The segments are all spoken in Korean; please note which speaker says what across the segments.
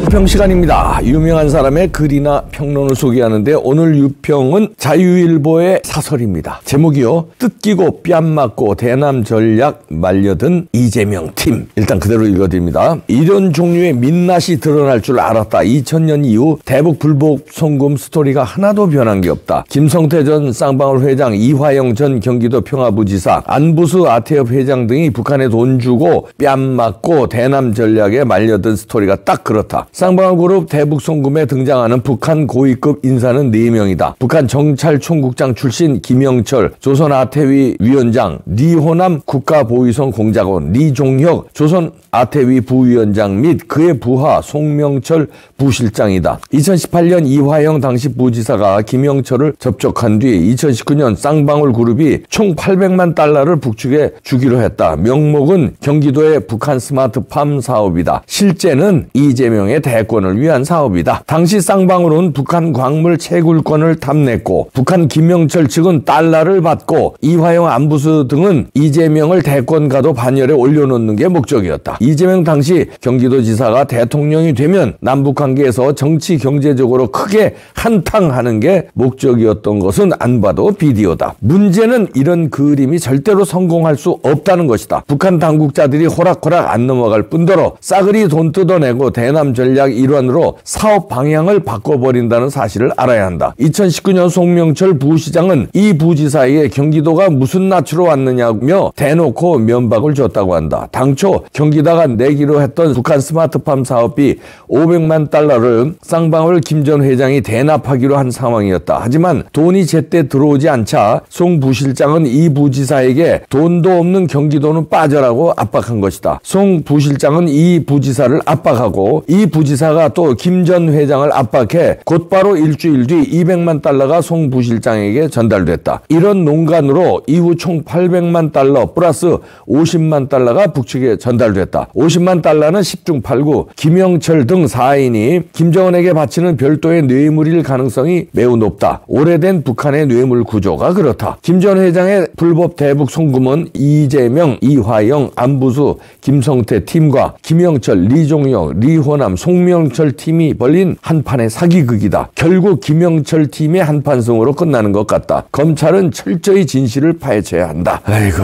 Speaker 1: 유평 시간입니다. 유명한 사람의 글이나 평론을 소개하는데 오늘 유평은 자유일보의 사설입니다. 제목이요. 뜯기고 뺨 맞고 대남 전략 말려든 이재명 팀. 일단 그대로 읽어드립니다. 이런 종류의 민낯이 드러날 줄 알았다. 2000년 이후 대북 불복 송금 스토리가 하나도 변한 게 없다. 김성태 전 쌍방울 회장, 이화영 전 경기도 평화부지사, 안부수 아태협 회장 등이 북한에 돈 주고 뺨 맞고 대남 전략에 말려든 스토리가 딱 그렇다. 쌍방울그룹 대북 송금에 등장하는 북한 고위급 인사는 4명이다. 북한 정찰총국장 출신 김영철, 조선 아태위 위원장, 리호남 국가보위성 공작원, 리종혁 조선 아태위 부위원장 및 그의 부하 송명철 부실장이다. 2018년 이화영 당시 부지사가 김영철을 접촉한 뒤 2019년 쌍방울 그룹이 총 800만 달러를 북측에 주기로 했다. 명목은 경기도의 북한 스마트팜 사업이다. 실제는 이재명의 대권을 위한 사업이다. 당시 쌍방울은 북한 광물 채굴권을 탐냈고 북한 김영철 측은 달러를 받고 이화영 안부수 등은 이재명을 대권가도 반열에 올려놓는 게 목적이었다. 이재명 당시 경기도지사가 대통령이 되면 남북관계에서 정치 경제적으로 크게 한탕하는 게 목적이었던 것은 안 봐도 비디오다. 문제는 이런 그림이 절대로 성공할 수 없다는 것이다. 북한 당국자들이 호락호락 안 넘어갈 뿐더러 싸그리 돈 뜯어내고 대남 전략 일환으로 사업 방향을 바꿔버린다는 사실을 알아야 한다. 2019년 송명철 부시장은 이 부지사에게 경기도가 무슨 낯으로 왔느냐며 대놓고 면박을 줬다고 한다. 당초 경기다가 내기로 했던 북한 스마트팜 사업비 500만 달러를 쌍방울 김 전 회장이 대납하기로 한 상황이었다. 하지만 돈이 제때 들어오지 않자 송 부실장은 이 부지사에게 돈도 없는 경기도는 빠져라고 압박한 것이다. 송 부실장은 이 부지사를 압박하고 이 부지사가 또 김 전 회장을 압박해 곧바로 일주일 뒤 200만 달러가 송 부실장에게 전달됐다. 이런 농간으로 이후 총 800만 달러 플러스 50만 달러가 북측에 전달됐다. 50만 달러는 10중 8구 김영철 등 4인이 김정은에게 바치는 별도의 뇌물일 가능성이 매우 높다. 오래된 북한의 뇌물 구조가 그렇다. 김 전 회장의 불법 대북 송금은 이재명, 이화영, 안부수, 김성태 팀과 김영철, 리종혁, 리호남, 송명철 팀이 벌린 한판의 사기극이다. 결국 김영철 팀의 한판승으로 끝나는 것 같다. 검찰은 철저히 진실을 파헤쳐야 한다. 아이고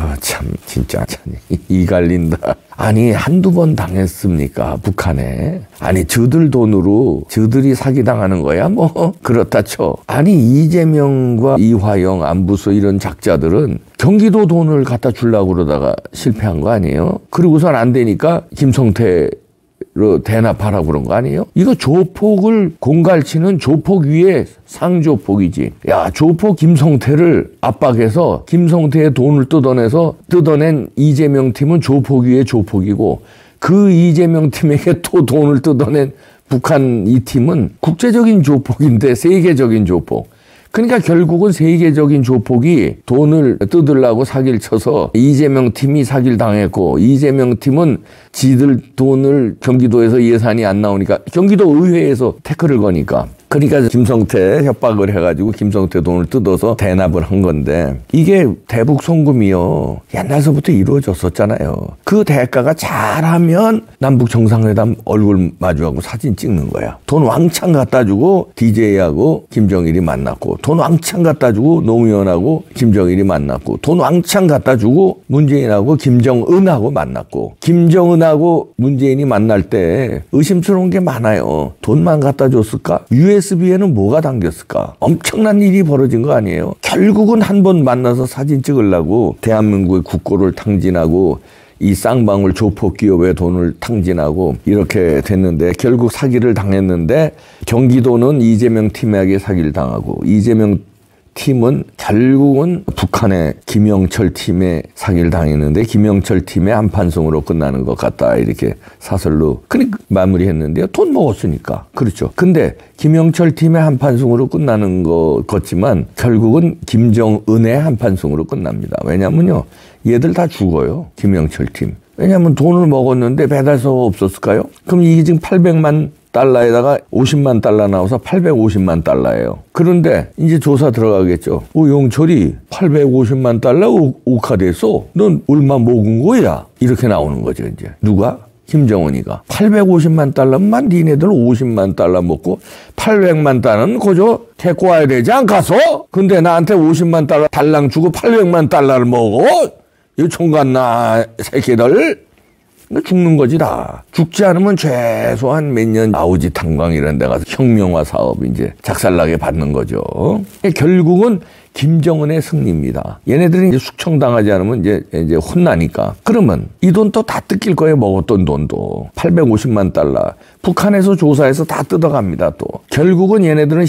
Speaker 1: 참 진짜 이 갈린다. 아니 한두 번 당했습니까 북한에? 아니 저들 돈으로 저들이 사기당하는 거야 뭐 그렇다 쳐. 아니 이재명과 이화영, 안부수 이런 작자들은 경기도 돈을 갖다 주려고 그러다가 실패한 거 아니에요? 그러고선 안 되니까 김성태 로 대납하라고 그런 거 아니에요? 이거 조폭을 공갈치는 조폭 위에 상조폭이지. 야, 조폭 김성태를 압박해서 김성태의 돈을 뜯어낸 이재명 팀은 조폭 위에 조폭이고 그 이재명 팀에게 또 돈을 뜯어낸 북한 이 팀은 국제적인 조폭인데 세계적인 조폭. 그러니까 결국은 세계적인 조폭이 돈을 뜯으려고 사기를 쳐서 이재명 팀이 사기를 당했고 이재명 팀은 지들 돈을 경기도에서 예산이 안 나오니까 경기도 의회에서 태클을 거니까 그러니까 김성태 협박을 해가지고 김성태 돈을 뜯어서 대납을 한 건데 이게 대북 송금이요 옛날서부터 이루어졌었잖아요. 그 대가가 잘하면 남북 정상회담 얼굴 마주하고 사진 찍는 거야. 돈 왕창 갖다 주고 DJ하고 김정일이 만났고 돈 왕창 갖다 주고 노무현하고 김정일이 만났고 돈 왕창 갖다 주고 문재인하고 김정은하고 만났고 김정은하고 문재인이 만날 때 의심스러운 게 많아요. 돈만 갖다 줬을까? USB에는 뭐가 담겼을까? 엄청난 일이 벌어진 거 아니에요? 결국은 한 번 만나서 사진 찍으려고 대한민국의 국고를 탕진하고 이 쌍방울 조폭 기업의 돈을 탕진하고 이렇게 됐는데 결국 사기를 당했는데 경기도는 이재명 팀에게 사기를 당하고 이재명 팀은 결국은 북한의 김영철 팀에 사기를 당했는데 김영철 팀의 한판승으로 끝나는 것 같다 이렇게 사설로 그러니까 마무리했는데요. 돈 먹었으니까 그렇죠. 근데 김영철 팀의 한판승으로 끝나는 것 같지만 결국은 김정은의 한판승으로 끝납니다. 왜냐면요 얘들 다 죽어요. 김영철 팀. 왜냐하면 돈을 먹었는데 배달서가 없었을까요? 그럼 이게 지금 800만 달러에다가 50만 달러 나와서 850만 달러예요. 그런데 이제 조사 들어가겠죠. 용철이 850만 달러 오카됐어? 넌 얼마 먹은 거야? 이렇게 나오는 거죠. 이제 누가? 김정은이가 850만 달러만 니네들 50만 달러 먹고 800만 달러는 그저 데리고 와야 되지 않겠어? 근데 나한테 50만 달러 달랑 주고 800만 달러를 먹어? 이 총각나 새끼들. 죽는 거지 다. 죽지 않으면 최소한 몇 년 아우지 탄광 이런 데 가서 혁명화 사업 이제 작살나게 받는 거죠. 결국은 김정은의 승리입니다. 얘네들이 이제 숙청당하지 않으면 이제 혼나니까. 그러면 이 돈 또 다 뜯길 거예요. 먹었던 돈도. 850만 달러. 북한에서 조사해서 다 뜯어갑니다 또. 결국은 얘네들은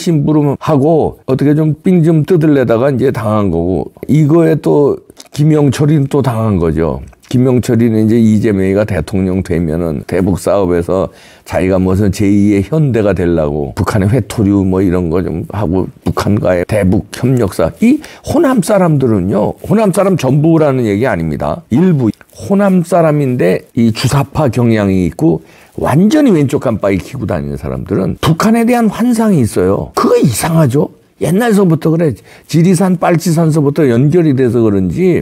Speaker 1: 심부름하고 어떻게 좀 삥 좀 뜯으려다가 이제 당한 거고. 이거에 또 김영철이 또 당한 거죠. 김영철이는 이제 이재명이가 대통령 되면은 대북 사업에서 자기가 무슨 제2의 현대가 되려고 북한의 회토류 뭐 이런 거 좀 하고 북한과의 대북 협력사. 이 호남 사람들은요, 호남 사람 전부라는 얘기 아닙니다. 일부 호남 사람인데 이 주사파 경향이 있고 완전히 왼쪽 깜빡이 켜고 다니는 사람들은 북한에 대한 환상이 있어요. 그거 이상하죠? 옛날서부터 그래. 지리산, 빨치산서부터 연결이 돼서 그런지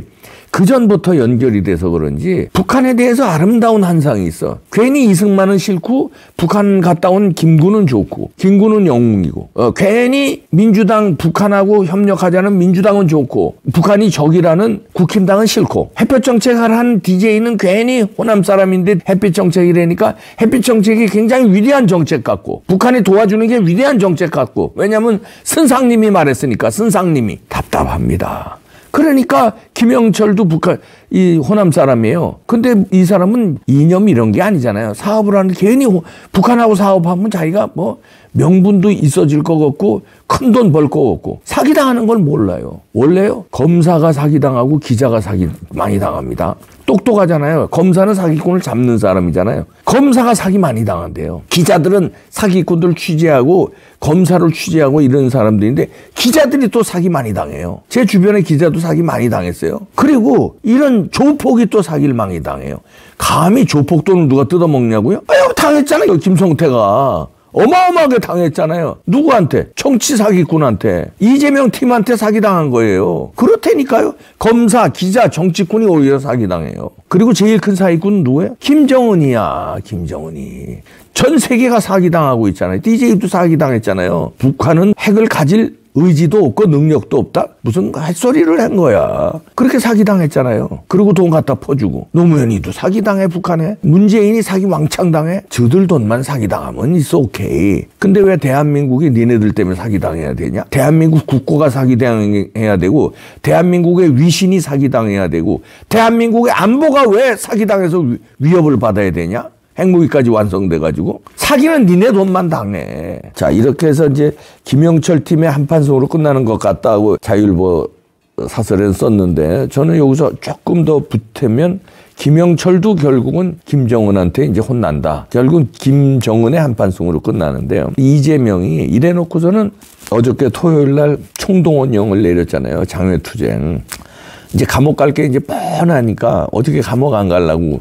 Speaker 1: 그전부터 연결이 돼서 그런지 북한에 대해서 아름다운 환상이 있어. 괜히 이승만은 싫고 북한 갔다 온 김구는 좋고 김구는 영웅이고 괜히 민주당 북한하고 협력하자는 민주당은 좋고 북한이 적이라는 국힘당은 싫고 햇볕 정책을 한 DJ는 괜히 호남 사람인데 햇빛 정책이라니까 햇빛 정책이 굉장히 위대한 정책 같고 북한이 도와주는 게 위대한 정책 같고 왜냐하면 선상님이 말했으니까 선상님이 답답합니다. 그러니까 김영철도 북한 이 호남 사람이에요. 근데 이 사람은 이념 이런 게 아니잖아요. 사업을 하는데 괜히 북한하고 사업하면 자기가 뭐 명분도 있어질 것 같고 큰 돈 벌 것 같고 사기당하는 걸 몰라요. 원래요. 검사가 사기당하고 기자가 사기 많이 당합니다. 똑똑하잖아요. 검사는 사기꾼을 잡는 사람이잖아요. 검사가 사기 많이 당한대요. 기자들은 사기꾼들 취재하고 검사를 취재하고 이런 사람들인데 기자들이 또 사기 많이 당해요. 제 주변에 기자도 사기 많이 당했어요. 그리고 이런 조폭이 또 사기를 많이 당해요. 감히 조폭 돈을 누가 뜯어먹냐고요? 아유, 당했잖아요. 김성태가. 어마어마하게 당했잖아요. 누구한테? 정치 사기꾼한테. 이재명 팀한테 사기당한 거예요. 그렇다니까요. 검사, 기자, 정치꾼이 오히려 사기당해요. 그리고 제일 큰 사기꾼은 누구예요? 김정은이야. 김정은이. 전 세계가 사기당하고 있잖아요. DJ도 사기당했잖아요. 북한은 핵을 가질 의지도 없고 능력도 없다? 무슨 헛소리를 한 거야. 그렇게 사기당했잖아요. 그리고 돈 갖다 퍼주고. 노무현이도 사기당해 북한에. 문재인이 사기 왕창 당해. 저들 돈만 사기당하면 있어 오케이. 근데 왜 대한민국이 니네들 때문에 사기당해야 되냐? 대한민국 국고가 사기당해야 되고 대한민국의 위신이 사기당해야 되고 대한민국의 안보가 왜 사기당해서 위협을 받아야 되냐? 핵무기까지 완성돼가지고 사기는 니네 돈만 당해. 자, 이렇게 해서 이제 김영철 팀의 한판승으로 끝나는 것 같다고 자유일보 사설에는 썼는데 저는 여기서 조금 더 붙으면 김영철도 결국은 김정은한테 이제 혼난다. 결국은 김정은의 한판승으로 끝나는데요. 이재명이 이래놓고서는 어저께 토요일 날 총동원령을 내렸잖아요. 장외투쟁. 이제 감옥 갈 게 이제 뻔하니까 어떻게 감옥 안 가려고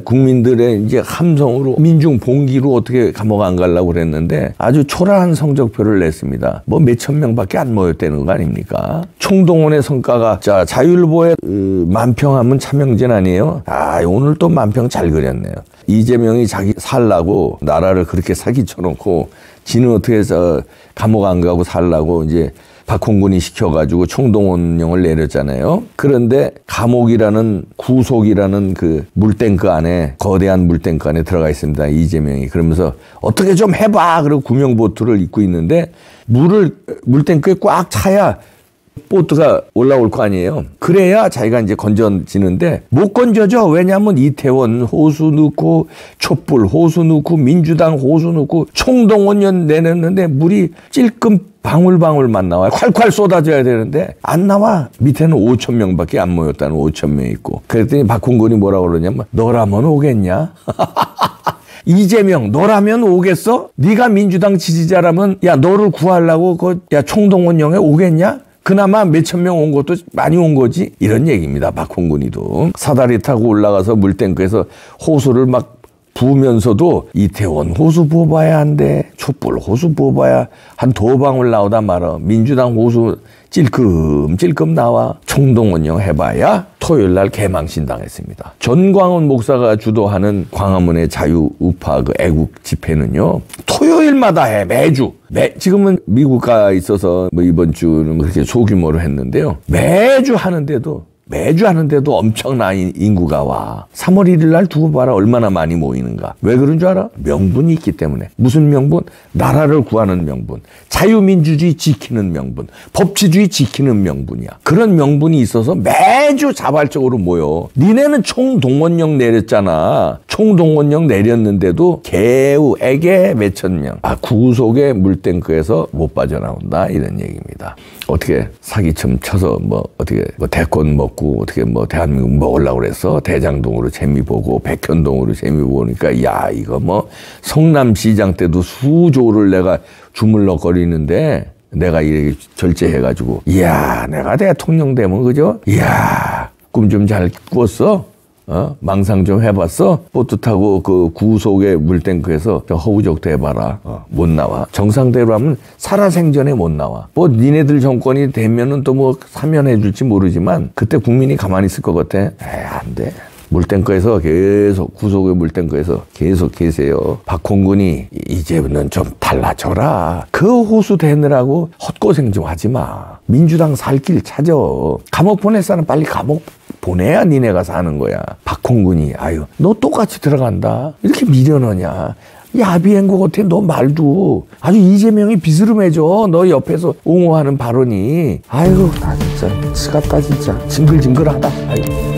Speaker 1: 국민들의 이제 함성으로 민중 봉기로 어떻게 감옥 안 가려고 그랬는데 아주 초라한 성적표를 냈습니다. 뭐 몇천 명밖에 안 모였다는 거 아닙니까? 총동원의 성과가 자 자유일보의 만평하면 차명진 아니에요? 아 오늘 또 만평 잘 그렸네요. 이재명이 자기 살라고 나라를 그렇게 사기쳐놓고 지는 어떻게 해서 감옥 안 가고 살라고 이제 박홍근이 시켜가지고 총동원령을 내렸잖아요. 그런데 감옥이라는 구속이라는 그 물탱크 안에 거대한 물탱크 안에 들어가 있습니다. 이재명이. 그러면서 어떻게 좀 해봐. 그리고 구명보트를 입고 있는데 물탱크에 꽉 차야 보트가 올라올 거 아니에요. 그래야 자기가 이제 건져지는데 못 건져져. 왜냐하면 이태원 호수 넣고 촛불 호수 넣고 민주당 호수 넣고 총동원령 내놨는데 물이 찔끔 방울방울만 나와요. 콸콸 쏟아져야 되는데 안 나와. 밑에는 5천 명밖에 안 모였다는 5천 명 있고. 그랬더니 박홍근이 뭐라고 그러냐면 너라면 오겠냐? 이재명 너라면 오겠어? 네가 민주당 지지자라면 야 너를 구하려고 야 총동원령에 오겠냐? 그나마 몇천 명 온 것도 많이 온 거지. 이런 얘기입니다. 박홍근이도. 사다리 타고 올라가서 물탱크에서 호수를 막 부으면서도 이태원 호수 부어봐야 한대. 촛불 호수 부어봐야 한 도방울 나오다 말아. 민주당 호수 찔끔찔끔 나와. 총동원령 해봐야 토요일 날 개망신당했습니다. 전광훈 목사가 주도하는 광화문의 자유우파 그 애국 집회는요, 토요일마다 해. 매주. 지금은 미국 가 있어서 뭐 이번 주는 그렇게 소규모로 했는데요. 매주 하는데도 엄청난 인구가 와. 3월 1일 날 두고 봐라 얼마나 많이 모이는가. 왜 그런 줄 알아? 명분이 있기 때문에. 무슨 명분? 나라를 구하는 명분. 자유민주주의 지키는 명분. 법치주의 지키는 명분이야. 그런 명분이 있어서 매주 자발적으로 모여. 니네는 총동원령 내렸잖아. 총동원령 내렸는데도 개우, 애게 몇천 명. 구속의 물탱크에서 못 빠져나온다. 이런 얘기입니다. 어떻게 사기처럼 쳐서 어떻게 대권 먹고 어떻게 대한민국 먹으려고 그랬어. 대장동으로 재미 보고 백현동으로 재미 보니까 야 이거 성남시장 때도 수조를 내가 주물럭거리는데 내가 이렇게 절제해가지고 이야 내가 대통령 되면 그죠? 이야 꿈 좀 잘 꾸었어? 망상 좀 해봤어? 보트 타고 그 구속의 물탱크에서 허우적대 해봐라. 못 나와. 정상대로 하면 살아생전에 못 나와. 니네들 정권이 되면은 또 사면해줄지 모르지만 그때 국민이 가만히 있을 것 같아. 안 돼. 물탱크에서 계속 구속의 물탱크에서 계속 계세요. 박홍근이 이제는 좀 달라져라. 그 호수 되느라고 헛고생 좀 하지 마. 민주당 살 길 찾아. 감옥 보낼 사람 빨리 감옥 보내야 니네가 사는 거야. 박홍근이 아유 너 똑같이 들어간다. 이렇게 미련하냐. 야비한 것 같아. 너 말도 아주 이재명이 비스름해져. 너 옆에서 옹호하는 발언이. 아이고 나 진짜 치같다 진짜. 징글징글하다. 아이고.